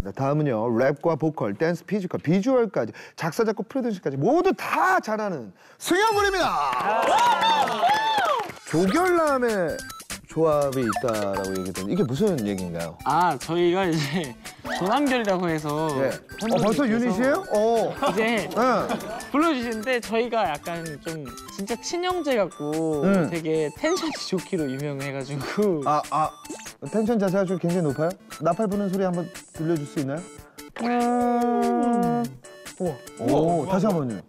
좋습니다. 다음은요. 랩과 보컬, 댄스, 피지컬, 비주얼까지 작사, 작곡, 프로듀싱까지 모두 다 잘하는 승현군입니다. 조결남의 조합이 있다라고 얘기했는데 이게 무슨 얘기인가요? 아, 저희가 이제 조남결이라고 해서 예. 벌써 유닛이에요? 이제 불러주시는데 저희가 약간 좀 진짜 친형제 같고 되게 텐션이 좋기로 유명해가지고 텐션 자세가 좀 굉장히 높아요? 나팔 부는 소리 한번 들려줄 수 있나요? 오, 다시 한 번요.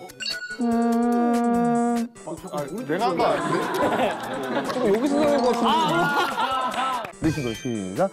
내가 한 거 아닌데? 조금 여기서 나올 것 같은데. 리신걸 시작.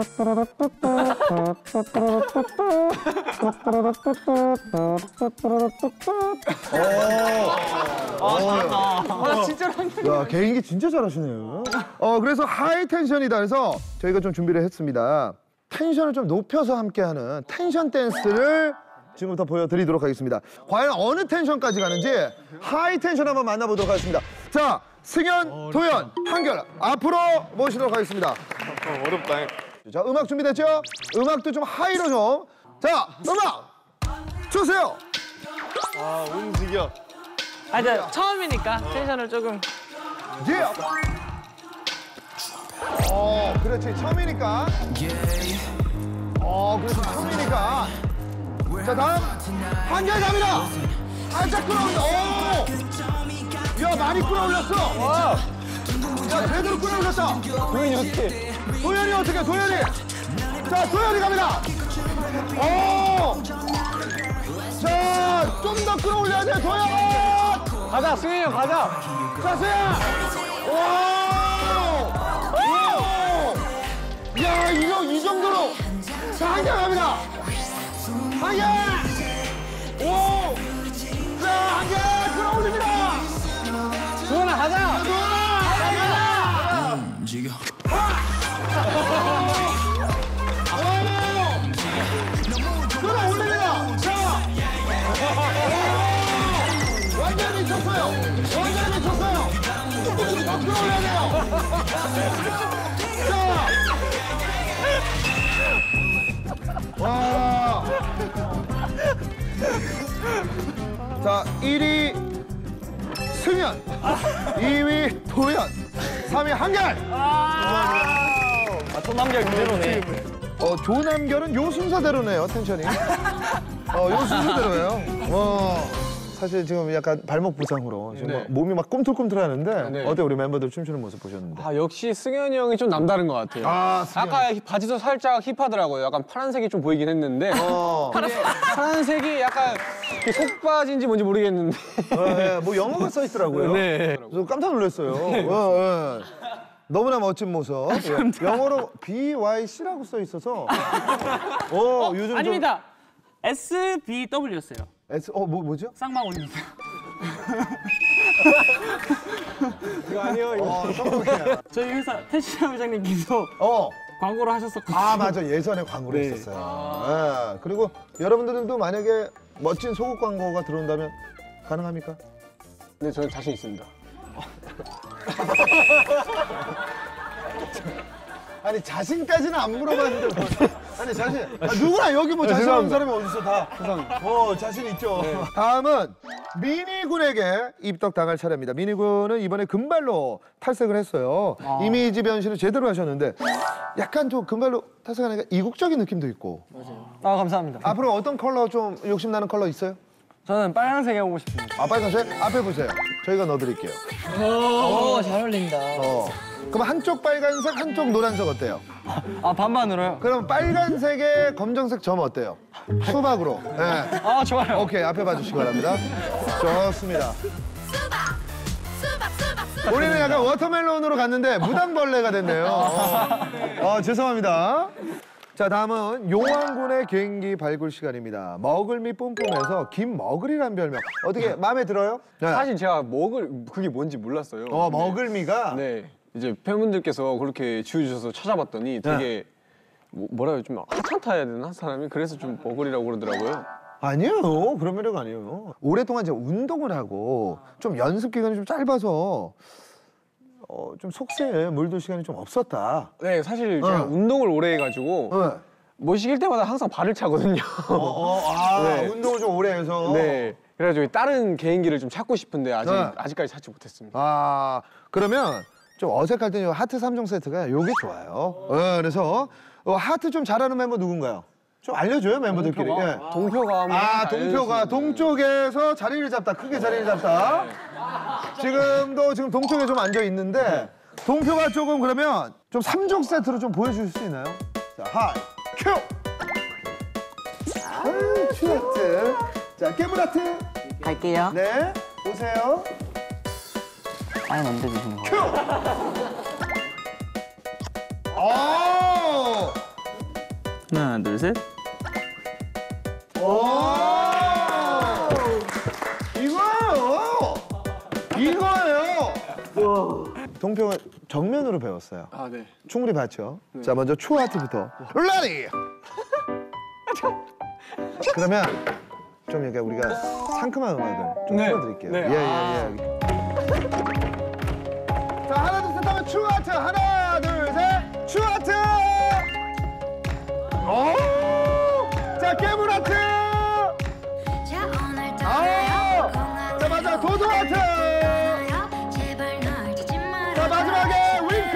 진짜로 야, 개인기 진짜 잘하시네요. 그래서 하이 텐션이다 그래서 저희가 좀 준비를 했습니다. 텐션을 좀 높여서 함께하는 텐션 댄스를 지금부터 보여드리도록 하겠습니다. 과연 어느 텐션까지 가는지 하이 텐션 한번 만나보도록 하겠습니다. 자, 승현, 도현, 한결 앞으로 모시도록 하겠습니다. 어렵다. 자, 음악 준비됐죠? 음악도 좀 하이로 좀. 자, 음악 주세요. 움직여. 근데 처음이니까 텐션을 조금. 예. 그렇지. 처음이니까. 그래서 처음이니까. 자, 다음 한결 갑니다. 살짝 끌어올려. 야, 많이 끌어올렸어. 야, 제대로 끌어올렸다. 도현이 어떻게? 도현이 어떻게? 도현이. 자, 도현이 갑니다. 자, 좀 더 끌어올려야 돼, 도현. 가자, 승현이 형 가자. 자, 승현. 야, 이거 이 정도로. 자, 한결 갑니다. 한결. 자, 한결 끌어올립니다. 도현아 가자. 도현아. 움직여. 끌어올립니다. 자. 완전히 미쳤어요. 완전히 미쳤어요. 더 끌어올려야 돼요. 자. 와. 자, 1위 승현, 2위 도현, 3위 한결. 조남결 그대로네. 조남결은 요 순서대로네요, 텐션이. 요 순서대로예요. 사실 지금 약간 발목 부상으로 지금 막 몸이 막 꿈틀꿈틀하는데 어때 우리 멤버들 춤추는 모습 보셨는데? 역시 승현이 형이 좀 남다른 것 같아요. 아까 바지도 살짝 힙하더라고요. 약간 파란색이 좀 보이긴 했는데 파란색이 약간 속바지인지 뭔지 모르겠는데 뭐 영어가 써 있더라고요. 네. 그래서 깜짝 놀랐어요. 너무나 멋진 모습. 영어로 BYC라고 써 있어서. 요즘 아닙니다. SBW였어요. 뭐죠? 쌍방울입니다. 이거 아니요. 이거. 저희 회사 태시장 회장님께서 광고를 하셨었거든요. 맞아. 예전에 광고를 했었어요. 그리고 여러분들도 만약에 멋진 속옷 광고가 들어온다면 가능합니까? 네, 저는 자신 있습니다. 아니 자신까지는 안 물어봤는데 아니 자신 누구나 여기 뭐 자신 없는 사람이 어딨어 다 자신 있죠. 다음은 미니군에게 입덕 당할 차례입니다. 미니군은 이번에 금발로 탈색을 했어요. 이미지 변신을 제대로 하셨는데 약간 좀 금발로 탈색하니까 이국적인 느낌도 있고. 맞아요. 감사합니다. 앞으로 어떤 컬러 좀 욕심나는 컬러 있어요? 저는 빨간색 해보고 싶습니다. 빨간색? 앞에 보세요. 저희가 넣어드릴게요. 잘 어울린다. 그럼 한쪽 빨간색, 한쪽 노란색 어때요? 반반으로요? 그럼 빨간색에 검정색 점 어때요? 수박으로. 네. 좋아요. 오케이, 앞에 봐주시기 바랍니다. 좋습니다. 우리는 약간 워터멜론으로 갔는데 무당벌레가 됐네요. 죄송합니다. 자, 다음은 용왕군의 개인기 발굴 시간입니다. 먹을미 뿜뿜에서 김먹을이란 별명. 어떻게 마음에 들어요? 네. 사실 제가 그게 뭔지 몰랐어요. 먹을미가? 네. 이제 팬분들께서 그렇게 지어주셔서 찾아봤더니 되게 뭐라 해요? 좀 하찮다 해야 되나? 사람이? 그래서 좀 먹으리라고 그러더라고요. 아니에요. 그런 매력 아니에요. 오랫동안 이제 운동을 하고 좀 연습 기간이 좀 짧아서 좀 속세에 물들 시간이 좀 없었다. 네, 사실 제가 운동을 오래 해가지고 모시길 때마다 항상 발을 차거든요. 네. 운동을 좀 오래 해서. 네. 그래가지고 다른 개인기를 좀 찾고 싶은데 아직까지 찾지 못했습니다. 그러면 좀 어색할 때는 하트 3종 세트가 요게 좋아요. 그래서 하트 좀 잘하는 member 누군가요? 좀 알려줘요, 멤버들끼리. 예. 동표가 동표가 동쪽에서 자리를 잡다, 크게 자리를 잡다. 지금 동쪽에 좀 앉아 있는데 동표가 조금 그러면 좀 3종 세트로 좀 보여주실 수 있나요? 자, 하이, 큐! 큐하트. 자, 깨물하트. 갈게요. 네, 보세요. 아예 만들어주시는 거. 큐! 오! 하나, 둘, 셋. 오! 이거예요! 동표가 정면으로 배웠어요. 네. 충분히 봤죠? 자, 먼저 추하트부터. 레디! 그러면 좀 이렇게 우리가 상큼한 음악을 좀 틀어드릴게요. 네. 예. 자, 하나, 둘, 셋 하면 추하트! 하나, 둘, 셋! 추하트! 오! 자, 깨물하트! 자, 맞아, 도도하트! 자, 마지막에 윙크!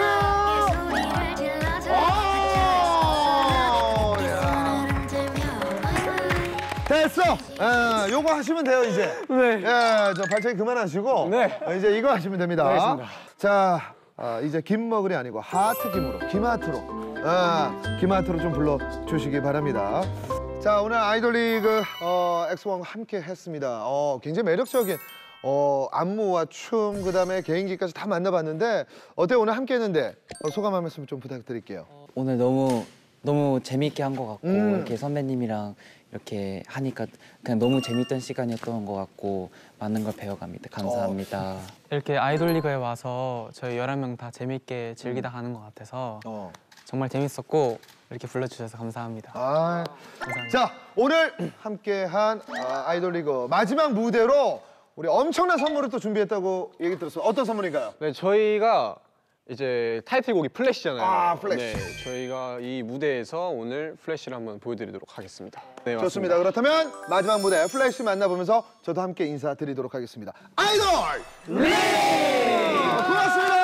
됐어! 요거 하시면 돼요, 이제. 네. 예, 저 발차기 그만하시고. 네. 이제 이거 하시면 됩니다. 알겠습니다. 자, 이제 김머글이 아니고 하트 김으로, 김하트로. 김하트로 좀 불러주시기 바랍니다. 자, 오늘 아이돌리그 엑스원과 함께 했습니다. 굉장히 매력적인 안무와 춤, 그다음에 개인기까지 다 만나봤는데 어때요? 오늘 함께 했는데 소감 한 말씀 좀 부탁드릴게요. 오늘 너무 재미있게 한 것 같고 이렇게 선배님이랑 이렇게 하니까 그냥 너무 재밌던 시간이었던 것 같고 많은 걸 배워갑니다. 감사합니다. 이렇게 아이돌 리그에 와서 저희 11명 다 재밌게 즐기다 가는 것 같아서 정말 재밌었고 이렇게 불러주셔서 감사합니다. 감사합니다. 자, 오늘 함께한 아이돌 리그 마지막 무대로 우리 엄청난 선물을 또 준비했다고 얘기 들었어요. 어떤 선물인가요? 네, 저희가 이제 타이틀곡이 플래시잖아요. 플래시. 네, 저희가 이 무대에서 오늘 플래시를 한번 보여드리도록 하겠습니다. 네, 좋습니다. 그렇다면 마지막 무대 플래시 만나보면서 저도 함께 인사드리도록 하겠습니다. 아이돌 리그! 고맙습니다.